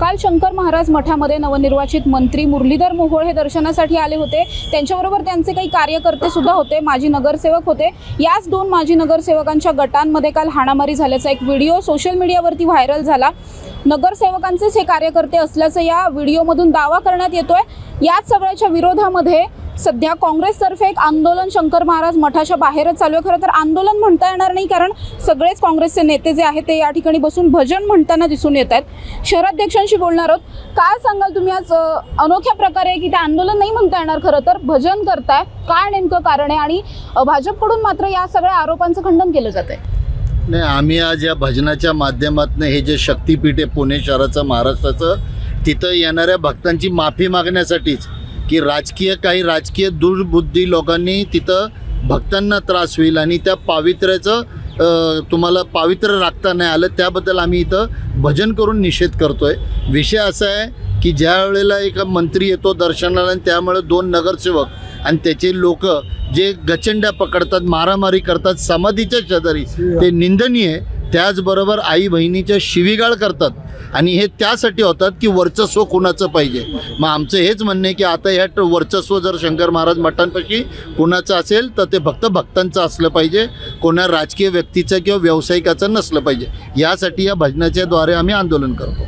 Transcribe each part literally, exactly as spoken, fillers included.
काल शंकर महाराज मठामध्ये नवनिर्वाचित मंत्री मुरलीधर मोहोळ हे दर्शनासाठी आले होते। त्यांच्याबरोबर त्यांचे काही कार्यकर्ते सुद्धा होते, माजी नगरसेवक होते। याच दोन माजी नगरसेवकांच्या गटांमध्ये काल हाणामारी झाल्याचा एक व्हिडिओ सोशल मीडियावरती व्हायरल झाला। नगरसेवकांचेच हे कार्यकर्ते असल्याचं या व्हिडिओमधून दावा करण्यात येतोय। याच सगळ्याच्या विरोधामध्ये सध्या काँग्रेसतर्फे एक आंदोलन शंकर महाराज मठाच्या बाहेरच चालू आहे। खरं तर आंदोलन म्हणता येणार नाही, कारण सगळेच काँग्रेसचे नेते जे आहेत ते या ठिकाणी बसून भजन म्हणताना दिसून येत आहेत। शहराध्यक्षांशी बोलणार आहोत। काय सांगाल तुम्ही आज अनोख्या प्रकारे की ते आंदोलन नाही म्हणता येणार, खरं तर भजन करताय, काय नेमकं कारण आहे आणि भाजपकडून मात्र या सगळ्या आरोपांचं खंडन केलं जातंय? नाही, आम्ही आज या भजनाच्या माध्यमातून हे जे शक्तिपीठ आहे पुणे शहराचं महाराष्ट्राचं, तिथं येणाऱ्या भक्तांची माफी मागण्यासाठीच की राजकीय काही राजकीय दुर्बुद्धी लोकांनी तिथं भक्तांना त्रास होईल आणि त्या पावित्र्याचं तुम्हाला पावित्र्य राखता नाही आलं, त्याबद्दल आम्ही इथं भजन करून निषेध करतोय। विषय असा आहे की ज्या वेळेला एक मंत्री येतो दर्शनाला आणि त्यामुळे दोन नगरसेवक आणि त्याचे लोक जे गचंड्या पकडतात, मारामारी करतात समाधीच्या शेजारी, ते निंदनीय आहे। त्याचबरोबर आई बहिणीच्या शिवीगाळ करतात आणि हे त्यासाठी होतात की वर्चस्व कुणाचं पाहिजे। मग आमचं हेच म्हणणं आहे की आता ह्या वर्चस्व जर शंकर महाराज मठांपाशी कुणाचं असेल तर ते फक्त भक्तांचं असलं पाहिजे, कोणा राजकीय व्यक्तीचं किंवा व्यावसायिकाचं नसलं पाहिजे। यासाठी या भजनाच्या द्वारे आम्ही आंदोलन करतो।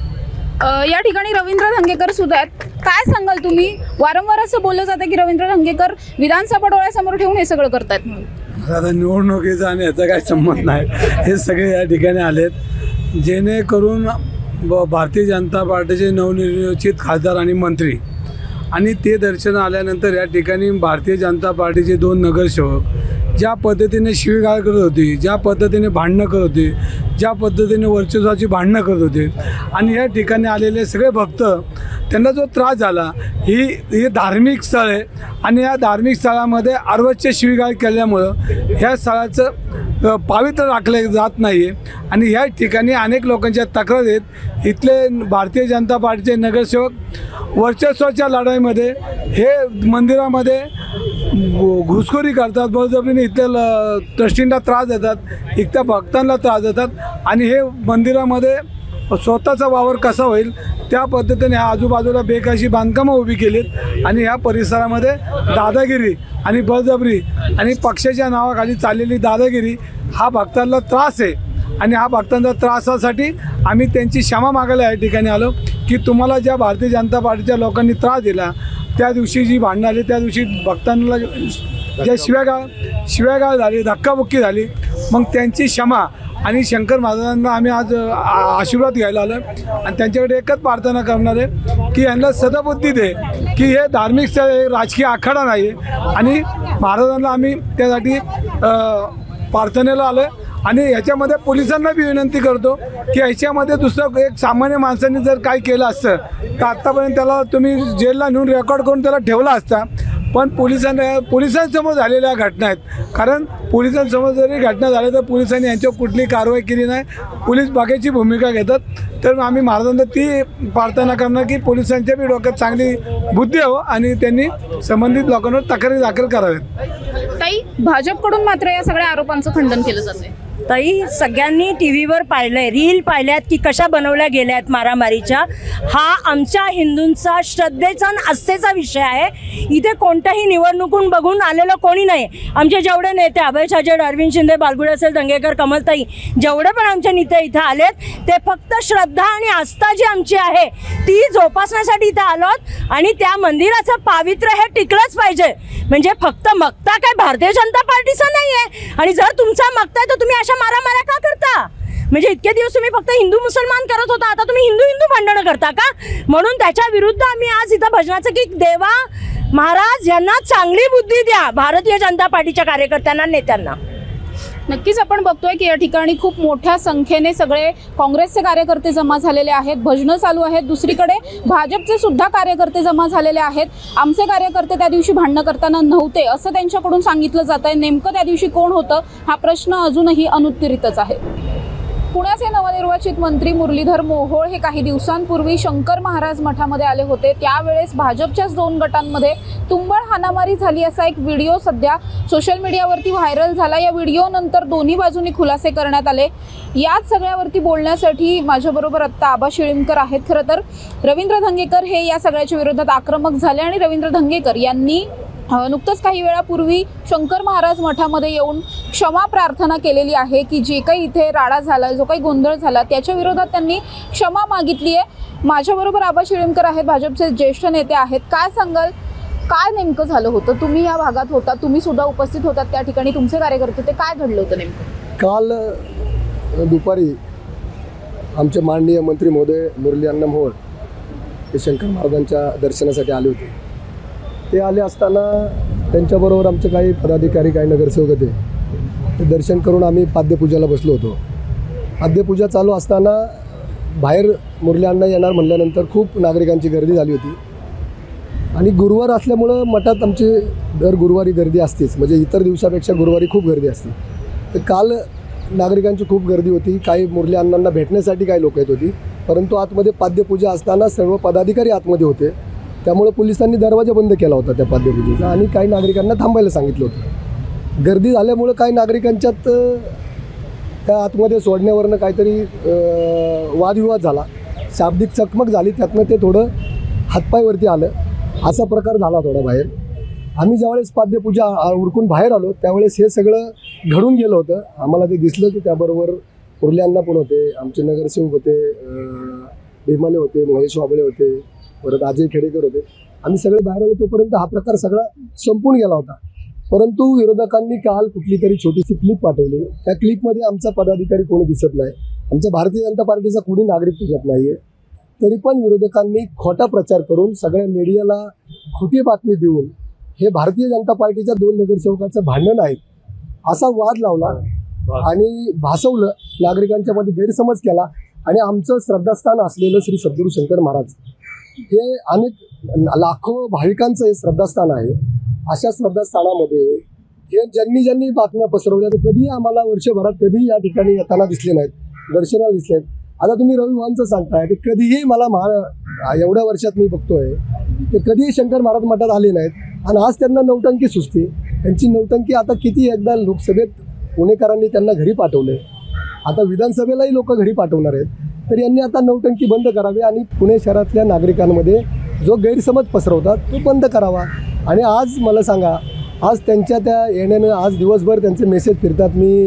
या ठिकाणी रवींद्र धंगेकर सुद्धा आहेत। काय सांगाल तुम्ही? वारंवार असं बोललं जातं की रवींद्र धंगेकर विधानसभा डोळ्यासमोर ठेवून हे सगळं करतायत म्हणून। आता निवडणुकीचा आणि याचा काही संबंध नाही, हे सगळे या ठिकाणी आलेत जेणेकरून भारतीय जनता पार्टीचे नवनिर्वाचित खासदार आणि मंत्री आणि ते दर्शन आल्यानंतर या ठिकाणी भारतीय जनता पार्टीचे दोन नगरसेवक ज्या पद्धतीने शिवीगाळ करत होते, ज्या पद्धतीने भांडणं करत होते, ज्या पद्धतीने वर्चस्वाची भांडणं करत होते आणि या ठिकाणी आलेले सगळे भक्त त्यांना जो त्रास झाला, ही ही धार्मिक स्थळ आहे आणि या धार्मिक स्थळामध्ये अर्वच्य शिवीगाळ केल्यामुळं ह्या स्थळाचं पावित्र्य राखलं जात नाही आहे आणि ह्या ठिकाणी अनेक लोकांच्या तक्रार आहेत। इथले भारतीय जनता पार्टीचे नगरसेवक वर्चस्वाच्या लढाईमध्ये हे मंदिरामध्ये घुसखोरी करतात, बळजबरीने इथल्या ट्रस्टींना त्रास देतात, इथल्या भक्तांना त्रास देतात आणि हे मंदिरामध्ये स्वतःचा वावर कसा होईल त्या पद्धतीने ह्या आजूबाजूला बेकायदेशीर बांधकामं उभी केलीत आणि ह्या परिसरामध्ये दादागिरी आणि बळजबरी आणि पक्षाच्या नावाखाली चाललेली दादागिरी हा भक्तांना त्रास आहे आणि हा भक्तांच्या त्रासासाठी आम्ही त्यांची क्षमा मागायला या ठिकाणी आलो की तुम्हाला ज्या भारतीय जनता पार्टीच्या लोकांनी त्रास दिला, त्या दिवशी जी भांडणं आली, त्या दिवशी भक्तांना ज्या शिव्यागाळ शिव्यागाळ झाली, धक्काबुक्की झाली, मग त्यांची क्षमा आणि शंकर महाराजांना आम्ही आज आशीर्वाद घ्यायला आलो आणि त्यांच्याकडे एकच प्रार्थना करणार आहे की यांना सदबुद्धी दे की हे धार्मिक स्थळ हे राजकीय आखाडा नाही आहे आणि महाराजांना आम्ही त्यासाठी प्रार्थनेला आलो आहे आणि ह्याच्यामध्ये पोलिसांना बी विनंती करतो की ह्याच्यामध्ये दुसरं एक सामान्य माणसांनी जर काय केलं असतं तर आत्तापर्यंत त्याला तुम्ही जेलला नेऊन रेकॉर्ड करून त्याला ठेवला असता, पण पोलिसांना पोलिसांसमोर झालेल्या घटना आहेत, कारण पोलिसांसमोर जरी घटना झाल्या तर पोलिसांनी यांच्यावर कुठली कारवाई केली नाही, पोलीस बागेची भूमिका घेतात। तर आम्ही महाराजांना ती प्रार्थना करणार की पोलिसांच्या बी डोक्यात चांगली बुद्धी हो आणि त्यांनी संबंधित लोकांवर तक्रारी दाखल कराव्यात। ताई, भाजपकडून मात्र या सगळ्या आरोपांचं खंडन केलं जातंय। ताई, सगळ्यांनी टी व्हीवर पाहिलंय, रील पाहिल्यात की कशा बनवल्या गेल्यात मारामारीच्या। हा आमच्या हिंदूंचा श्रद्धेचा आणि आस्थेचा विषय आहे। इथे कोणत्याही निवडणुकून बघून आलेलं कोणी नाही। आमचे जेवढे नेते अभय छाजेड, अरविंद शिंदे, बाळगुडे असेल, दंगेकर, कमलताई, जेवढे पण आमचे नेते इथे आलेत ते फक्त श्रद्धा आणि आस्था जी आमची आहे ती जोपासण्यासाठी इथे आलोत आणि त्या मंदिराचं पावित्र्य हे टिकलंच पाहिजे। म्हणजे फक्त मगता काय भारतीय जनता पार्टीचं नाही आहे आणि जर तुमचा मगताय तर तुम्ही अशा मारामाऱ्या का करता? म्हणजे इतके दिवस तुम्ही फक्त हिंदू मुसलमान करत होता, आता तुम्ही हिंदू हिंदू भांडणं करता का? म्हणून त्याच्या विरुद्ध आम्ही आज इथं भजनाचं की देवा महाराज यांना चांगली बुद्धी द्या, भारतीय जनता पार्टीच्या कार्यकर्त्यांना, नेत्यांना। नक्कीच आपण बघतोय की या ठिकाणी खूप मोठ्या संख्येने सगळे काँग्रेसचे कार्यकर्ते जमा झालेले आहेत, भजनं चालू आहेत। दुसरीकडे भाजपचे सुद्धा कार्यकर्ते जमा झालेले आहेत। आमचे कार्यकर्ते त्या दिवशी भांडणं करताना नव्हते असं त्यांच्याकडून सांगितलं जात आहे। नेमकं त्या दिवशी कोण होतं हा प्रश्न अजूनही अनुत्तरितच आहे। पुण्याचे नवनिर्वाचित मंत्री मुरलीधर मोहोळ हे काही दिवसांपूर्वी शंकर महाराज मठामध्ये आले होते. त्यावेळेस भाजपच्याच दोन गटांमध्ये तुंबळ हाणामारी झाली असा एक व्हिडिओ सध्या सोशल मीडियावरती व्हायरल झाला. या व्हिडिओनंतर दोन्ही बाजूंनी खुलासे करण्यात आले. याच सगळ्यावरती बोलण्यासाठी माझ्याबरोबर आत्ता आबा शिळीमकर आहेत. खरं तर रवींद्र धंगेकर हे या सगळ्याच्या विरोधात आक्रमक झाले आणि रवींद्र धंगेकर यांनी नुकतंच काही वेळापूर्वी शंकर महाराज मठामध्ये येऊन क्षमा प्रार्थना केलेली आहे की जे काही इथे राडा झाला, जो काही गोंधळ झाला त्याच्या विरोधात त्यांनी क्षमा मागितली आहे. माझ्याबरोबर आबा शिळीमकर आहेत, भाजपचे ज्येष्ठ नेते आहेत. काय सांगाल, काय नेमकं झालं होतं? तुम्ही या भागात होता, तुम्ही सुद्धा उपस्थित होतात त्या ठिकाणी, तुमचे कार्यकर्ते होते, काय घडलं होतं नेमकं? काल दुपारी आमचे माननीय मंत्री महोदय मुरली अण्णा मोहोळ हे शंकर महाराजांच्या दर्शनासाठी आले होते. ते आले असताना त्यांच्याबरोबर आमचे काही पदाधिकारी, काही नगरसेवक होते. ते दर्शन करून आम्ही पाद्यपूजाला बसलो होतो. पाद्यपूजा चालू असताना बाहेर मुरली अण्णा येणार म्हणल्यानंतर खूप नागरिकांची गर्दी झाली होती आणि गुरुवार असल्यामुळं मठात आमची दर गुरुवारी गर्दी असतेच, म्हणजे इतर दिवसापेक्षा गुरुवारी खूप गर्दी असते. तर काल नागरिकांची खूप गर्दी होती. काही मुरली अण्णांना भेटण्यासाठी काही लोक येत होती, परंतु आतमध्ये पाद्यपूजा असताना सर्व पदाधिकारी आतमध्ये होते. त्यामुळे पोलिसांनी दरवाजा बंद केला होता त्या पाद्यपूजेचा आणि काही नागरिकांना थांबायला सांगितलं होतं. गर्दी झाल्यामुळं काही नागरिकांच्यात त्या आतमध्ये सोडण्यावरनं काहीतरी वादविवाद झाला, शाब्दिक चकमक झाली. त्यातनं ते थोडं हातपायवरती आलं, असा प्रकार झाला थोडा बाहेर. आम्ही ज्यावेळेस पाद्यपूजा उरकून बाहेर आलो त्यावेळेस हे सगळं घडून गेलं होतं. आम्हाला ते दिसलं की त्याबरोबर मुरली अण्णा पण होते, आमचे नगरसेवक होते, भीमाले होते, महेश वाबळे होते, परत अजय खेडेकर होते. आम्ही सगळे बाहेर आलो तोपर्यंत हा प्रकार सगळा संपून गेला होता. परंतु विरोधकांनी काल कुठली तरी छोटीशी क्लिप पाठवली. त्या क्लिपमध्ये आमचा पदाधिकारी कोणी दिसत नाही, आमचा भारतीय जनता पार्टीचा कोणी नागरिक दिसत नाही आहे. तरी पण विरोधकांनी खोटा प्रचार करून सगळ्या मीडियाला खोटी बातमी देऊन हे भारतीय जनता पार्टीच्या दोन नगरसेवकांचं भांडण आहे असा वाद लावला आणि भासवलं, नागरिकांच्या मध्ये गैरसमज केला. आणि आमचं श्रद्धास्थान असलेलं श्री सद्गुरू शंकर महाराज हे अनेक लाखो भाविकांचं हे श्रद्धास्थान आहे. अशा श्रद्धास्थानामध्ये हे ज्यांनी ज्यांनी बातम्या पसरवल्या ते कधीही आम्हाला वर्षभरात कधीही या ठिकाणी येताना दिसले नाहीत, दर्शनाला दिसले नाहीत. आता तुम्ही रविवारचं सांगताय ते कधीही मला महा एवढ्या वर्षात मी बघतोय ते कधीही शंकर महाराज मठात आले नाहीत आणि आज त्यांना नौटंकी सुचते. त्यांची नौटंकी आता किती एकदा लोकसभेत पुणेकरांनी त्यांना घरी पाठवले, आता विधानसभेलाही लोक घरी पाठवणार आहेत. तर यांनी आता नौटंकी बंद करावी आणि पुणे शहरातल्या नागरिकांमध्ये जो गैरसमज पसरवतात तो बंद करावा. आणि आज मला सांगा, आज त्यांच्या त्या येण्यानं आज दिवसभर त्यांचे मेसेज फिरतात, मी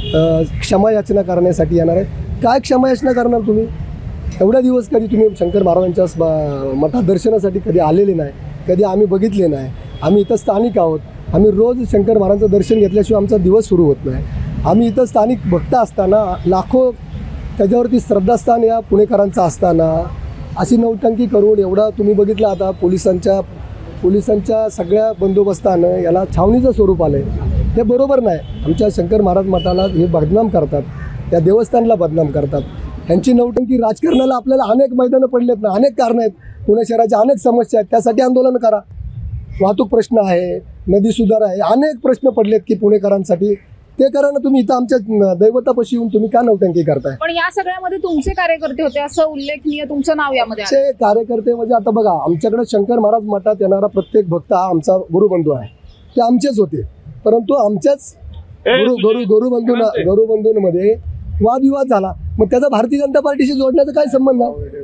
क्षमा याचना करण्यासाठी येणार आहे. काय क्षमा याचना करणार तुम्ही? एवढ्या दिवस कधी तुम्ही शंकर महाराजांच्या मठात दर्शनासाठी कधी आलेले नाही, कधी आम्ही बघितले नाही. आम्ही इथं स्थानिक आहोत, आम्ही रोज शंकर महाराजांचं दर्शन घेतल्याशिवाय आमचा दिवस सुरू होत नाही. आम्ही इथं स्थानिक भक्त असताना, लाखो त्याच्यावरती श्रद्धास्थान या पुणेकरांचं असताना अशी नौटंकी करून एवढा तुम्ही बघितलं. आता पोलिसांच्या पोलिसांच्या सगळ्या बंदोबस्तानं याला छावणीचं स्वरूप आलं आहे. हे बरोबर नाही. आमच्या शंकर महाराज मठाला हे बदनाम करतात, या देवस्थानाला बदनाम करतात. ह्यांची नौटंकी राजकारणाला आपल्याला अनेक मैदानं पडलेत ना, अनेक कारणं आहेत. पुणे शहराच्या अनेक समस्या आहेत, त्यासाठी आंदोलन करा. वाहतूक प्रश्न आहे, नदी सुधार आहे, अनेक प्रश्न पडलेत की पुणेकरांसाठी, ते करा ना. तुम्ही इथं आमच्या दैवतापाशी येऊन तुम्ही का नौटंकी करताय? पण या सगळ्यामध्ये तुमचे कार्यकर्ते होते असं उल्लेखनीय, तुमचं नाव यामध्ये आमचे कार्यकर्ते म्हणजे आता बघा, आमच्याकडे शंकर महाराज मठात येणारा प्रत्येक भक्त हा आमचा गुरुबंधू आहे. ते आमचेच होते, परंतु आमच्याच गुरु गुरु गुरुबंधू गुरुबंधूंमध्ये वादविवाद झाला. मग त्याचा भारतीय जनता पार्टीशी जोडण्याचा काय संबंध आहे?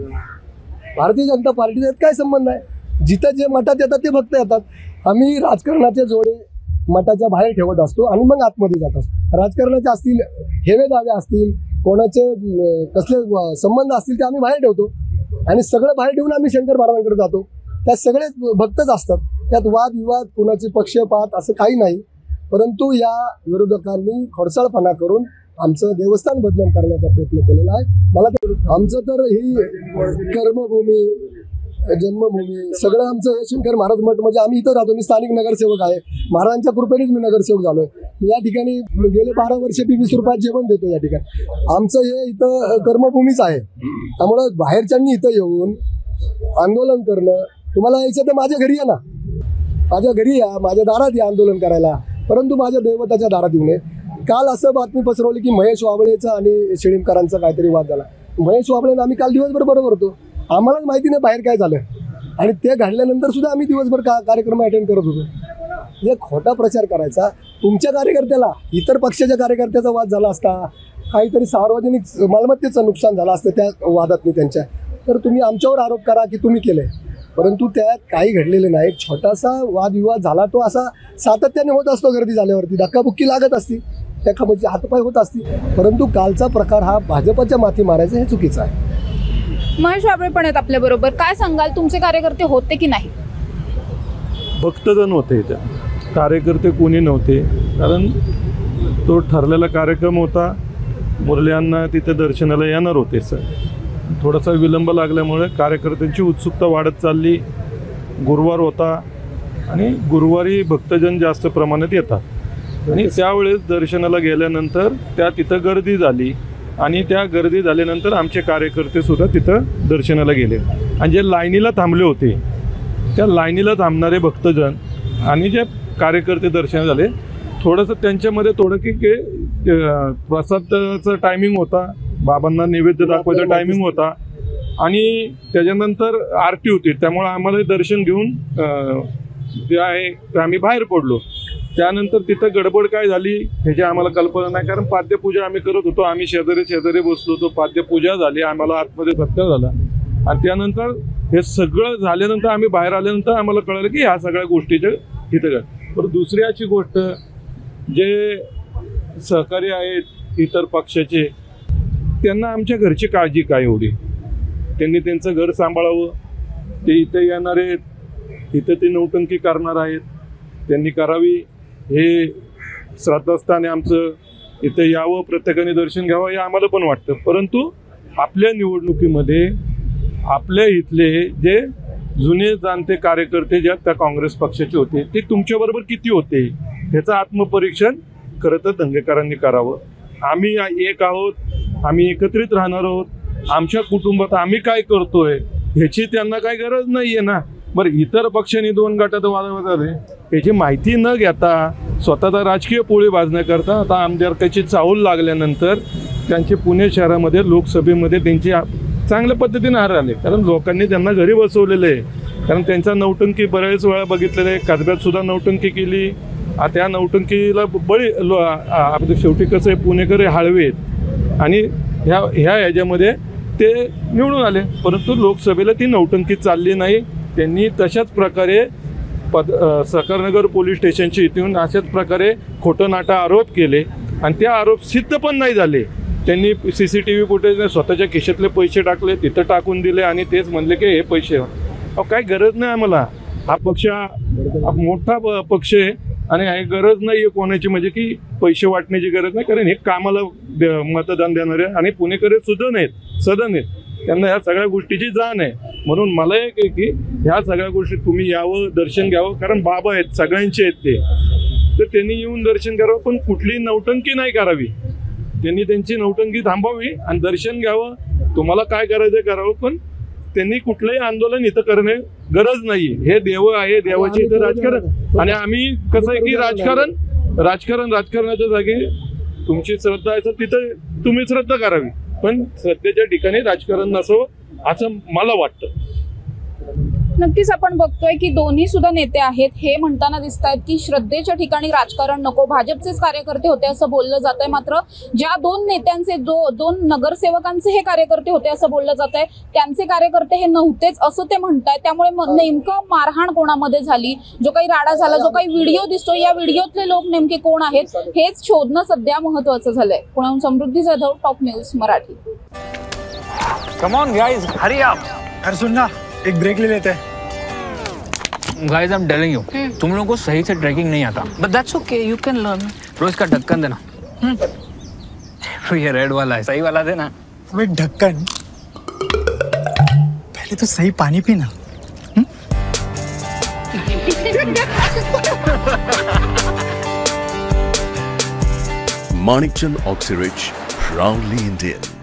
भारतीय जनता पार्टीचा काय संबंध आहे? जिथं जे मठात येतात ते भक्त येतात. आम्ही राजकारणाचे जोडे मठाच्या बाहेर ठेवत असतो आणि मग आतमध्ये जात असतो. राजकारणाचे असतील, हेवे दावे असतील, कोणाचे कसले संबंध असतील ते आम्ही बाहेर ठेवतो आणि सगळं बाहेर ठेवून आम्ही शंकर महाराजांकडे जातो. त्यात सगळे भक्तच असतात, त्यात वादविवाद, कुणाचे पक्षपात असं काही नाही. परंतु या विरोधकांनी खोडसाळपणा करून आमचं देवस्थान बदनाम करण्याचा प्रयत्न केलेला आहे. मला तर आमचं तर ही कर्मभूमी, जन्मभूमी सगळं आमचं हे शंकर महाराज मठ. म्हणजे आम्ही इथं राहतो, मी स्थानिक नगरसेवक आहे, महाराजांच्या कृपेनेच मी नगरसेवक झालोय. या ठिकाणी गेले बारा वर्ष मी वीस रुपयात जेवण देतो. या ठिकाणी आमचं हे इथं कर्मभूमीच आहे. त्यामुळं बाहेरच्यांनी इथं येऊन आंदोलन करणं, तुम्हाला यायचं तर माझ्या घरी या ना, माझ्या घरी या, माझ्या दारात या आंदोलन करायला, परंतु माझ्या दैवताच्या दारात येऊ नये. काल असं बातमी पसरवली की महेश वाबळेचा आणि शिळीमकरांचा काहीतरी वाद झाला. महेश वाबळेनं आम्ही काल दिवसभर बरोबर होतो, आम्हालाच माहिती नाही बाहेर काय झालं, आणि ते घडल्यानंतर सुद्धा आम्ही दिवसभर का कार्यक्रम अटेंड करत होतो. म्हणजे खोटा प्रचार करायचा. तुमच्या कार्यकर्त्याला इतर पक्षाच्या कार्यकर्त्याचा वाद झाला असता, काहीतरी सार्वजनिक मालमत्तेचं नुकसान झालं असतं त्या वादात त्यांच्या, तर तुम्ही आमच्यावर आरोप करा की तुम्ही केले, परंतु त्यात काही घडलेले नाही. छोटासा वादविवाद झाला तो असा सातत्याने होत असतो. गर्दी झाल्यावरती धक्काबुक्की लागत असती, एखाद्याचे हातपाय होत असती, परंतु कालचा प्रकार हा भाजपच्या माथी मारायचा हे चुकीचं आहे. महेश वाबळे पण आहेत आपल्याबरोबर, काय सांगाल, तुमचे कार्यकर्ते होते की नाही? भक्तजन होते, इथे कार्यकर्ते कोणी नव्हते, कारण तो ठरलेला कार्यक्रम होता. मुरल्यांना तिथे दर्शनाला येणार होते सर, थोडासा विलंब लागल्यामुळे कार्यकर्त्यांची उत्सुकता वाढत चालली. गुरुवार होता आणि गुरुवारी भक्तजन जास्त प्रमाणात येतात आणि त्यावेळेस दर्शनाला गेल्यानंतर त्या तिथं गर्दी झाली आणि त्या गर्दी झाल्यानंतर आमचे कार्यकर्तेसुद्धा तिथं दर्शनाला गेले आणि जे लाईनीला थांबले होते त्या लाईनीला थांबणारे भक्तजन आणि जे कार्यकर्ते दर्शन झाले, थोडंसं त्यांच्यामध्ये थोडं की के प्रसादाचं टायमिंग होता, बाबांना नैवेद्य दाखवायचा टायमिंग होता आणि त्याच्यानंतर आरती होती, त्यामुळे आम्हाला दर्शन घेऊन जे आहे ते आम्ही बाहेर पडलो. त्यानंतर तिथं गडबड काय झाली ह्याची आम्हाला कल्पना नाही, कारण पाद्यपूजा आम्ही करत होतो, आम्ही शेजारी शेजारी बसलो होतो, पाद्यपूजा झाली, आम्हाला आतमध्ये सत्कार झाला आणि त्यानंतर हे सगळं झाल्यानंतर आम्ही बाहेर आल्यानंतर आम्हाला कळलं की ह्या सगळ्या गोष्टीचं इथं काय. पण दुसरी अशी गोष्ट, जे सहकारी आहेत इतर पक्षाचे, त्यांना आमच्या घरची काळजी काय एवढी? त्यांनी त्यांचं घर सांभाळावं, ते इथे येणार आहेत, इथं ते नौटंकी करणार आहेत, त्यांनी करावी. हे श्रद्धास्थान आहे आमचं, इथं यावं, प्रत्येकाने दर्शन घ्यावं हे आम्हाला पण वाटतं. परंतु आपल्या निवडणुकीमध्ये आपल्या इथले जे जुने जाणते कार्यकर्ते ज्या त्या काँग्रेस पक्षाचे होते ते तुमच्याबरोबर किती होते ह्याचं आत्मपरीक्षण खरं तर दंगेकरांनी करावं. आम्ही एक आहोत, आम्ही एकत्रित राहणार आहोत, आमच्या कुटुंबात आम्ही काय करतोय ह्याची त्यांना काय गरज नाही आहे ना. बरं, इतर पक्षांनी दोन गटात वाद झाले याची माहिती न घेता स्वतःचा राजकीय पोळी भाजण्याकरता आता आमदारकीची चाहूल लागल्यानंतर त्यांचे पुणे शहरामध्ये लोकसभेमध्ये त्यांची चांगल्या पद्धतीने हार आले, कारण लोकांनी त्यांना घरी बसवलेलं आहे. कारण त्यांचा नौटंकी बऱ्याच वेळा बघितलेलं आहे, कसब्यात सुद्धा नौटंकी केली, त्या नौटंकीला बळी लो आपलं शेवटी कसं आहे, पुणेकर हे हळवे आहेत आणि ह्या ह्या ह्याच्यामध्ये ते निवडून आले, परंतु लोकसभेला ती नौटंकी चालली नाही. त्यांनी तशाच प्रकारे पद सहकारनगर पोलीस स्टेशनची इथून अशाच प्रकारे खोटं नाटा आरोप केले आणि ते आरोप सिद्ध पण नाही झाले. त्यांनी सी सी टी व्ही फुटेजने स्वतःच्या खिशातले पैसे टाकले, तिथं टाकून दिले आणि तेच म्हणले की हे पैसे. अहो, काय गरज नाही आम्हाला, हा पक्ष मोठा पक्ष आहे आणि हे गरज नाही आहे कोणाची, म्हणजे की पैसे वाटण्याची गरज नाही, कारण हे कामाला मतदान देणारे आणि पुणेकर सुदन आहेत, सदन आहेत, त्यांना ह्या सगळ्या गोष्टीची जाण आहे. म्हणून मला एक आहे की ह्या सगळ्या गोष्टी तुम्ही यावं, दर्शन घ्यावं, कारण बाबा आहेत, सगळ्यांचे आहेत ते, तर त्यांनी येऊन दर्शन करावं, पण कुठली नौटंकी नाही करावी. त्यांनी त्यांची नौटंकी थांबवावी आणि दर्शन घ्यावं, तुम्हाला काय करायचं करावं, पण त्यांनी कुठलंही आंदोलन इथं करणे गरज नाही. हे देव आहे, देवाचे इथं राजकारण, आणि आम्ही कसं आहे की राजकारण राजकारण राजकारणाच्या जागी तुमची श्रद्धा आहे तर तिथं तुम्ही श्रद्धा करावी, पण श्रद्धेच्या ठिकाणी राजकारण नसावं असं मला वाटतं. नक्कीच आपण बघतोय की दोन्ही सुद्धा नेते आहेत, हे म्हणताना दिसत आहेत की श्रद्धेच्या ठिकाणी राजकारण नको, भाजपचेच कार्यकर्ते होते असं बोललं जात आहे. मात्र ज्या दोन नेत्यांचे दो दोन नगरसेवकांचे हे कार्यकर्ते होते असं बोललं जात आहे, त्यांचे कार्यकर्ते हे नव्हतेच असं ते म्हणतायत. त्यामुळे नेमकं मारहाण कोणामध्ये झाली, जो काही राडा झाला, जो काही व्हिडिओ दिसतोय, या व्हिडिओतले लोक नेमके कोण आहेत हेच शोधणं सध्या महत्वाचं झालंय. पुण्याहून Samruddhi Jadhav, top news Marathi. Come on guys, hurry up. अरे सुन ना, एक ब्रेक ले लेते हैं. Guys, I am telling you, तुम लोगों को सही से ट्रैकिंग नहीं आता, but that's okay, you can learn. रोज का ढक्कन देना. ये रेड वाला है, सही वाला देना. अबे ढक्कन, पहले तो सही पानी पीना. Manikchand Oxyrich, proudly Indian.